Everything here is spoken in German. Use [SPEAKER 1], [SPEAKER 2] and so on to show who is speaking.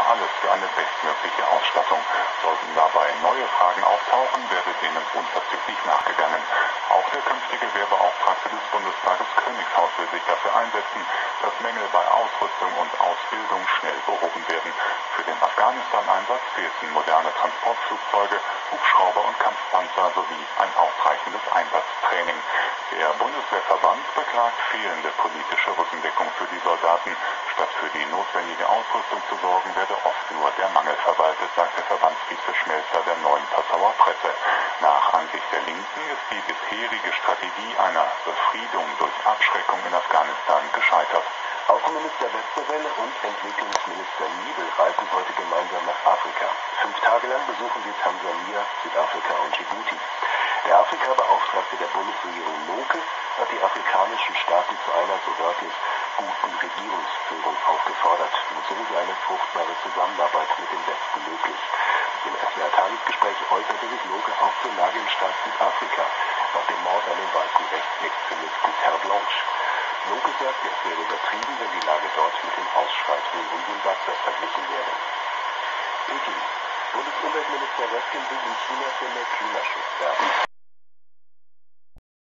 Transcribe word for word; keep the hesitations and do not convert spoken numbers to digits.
[SPEAKER 1] alles für eine bestmögliche Ausstattung. Sollten dabei neue Fragen auftauchen, werde denen unverzüglich nachgegangen. Auch der künftige Wehrbeauftragte des Bundestages Königshaus will sich dafür einsetzen, dass Mängel bei Ausrüstung und Ausbildung schnell behoben werden. Für den Afghanistan-Einsatz fehlten moderne Transportflugzeuge, Hubschrauber und Kampfpanzer sowie ein ausreichendes Einsatztraining. Der Bundeswehrverband beklagt fehlende politische Rückendeckung für die Soldaten. Statt für die notwendige Ausrüstung zu sorgen, werde oft nur der Mangel verwaltet, sagt der Verbandsvize Schmelzer der Neuen Passauer Presse. Nach Ansicht der Linken ist die bisherige Strategie einer Befriedung durch Abschreckung in Afghanistan gescheitert.
[SPEAKER 2] Außenminister Westerwelle und Entwicklungsminister Niebel reisen heute gemeinsam nach Afrika. Fünf Tage lang besuchen sie Tansania, Südafrika und Djibouti. Der Afrika-Beauftragte der Bundesregierung Noke hat die afrikanischen Staaten zu einer, so wörtlich, guten Regierungsführung aufgefordert. Nur so sei eine fruchtbare Zusammenarbeit mit dem Westen möglich. Im S W R-Tagesgespräch äußerte sich Noke auch zur Lage im Staat Südafrika nach dem Mord an den weißen Rechtsextremisten Terre Blanche. Noke sagte, es wäre übertrieben, wenn die Lage dort mit den Ausschreitungen in Zimbabwe verglichen werde. Peking. Bundesumweltminister Röttgen will in China für mehr Klimaschutz werben.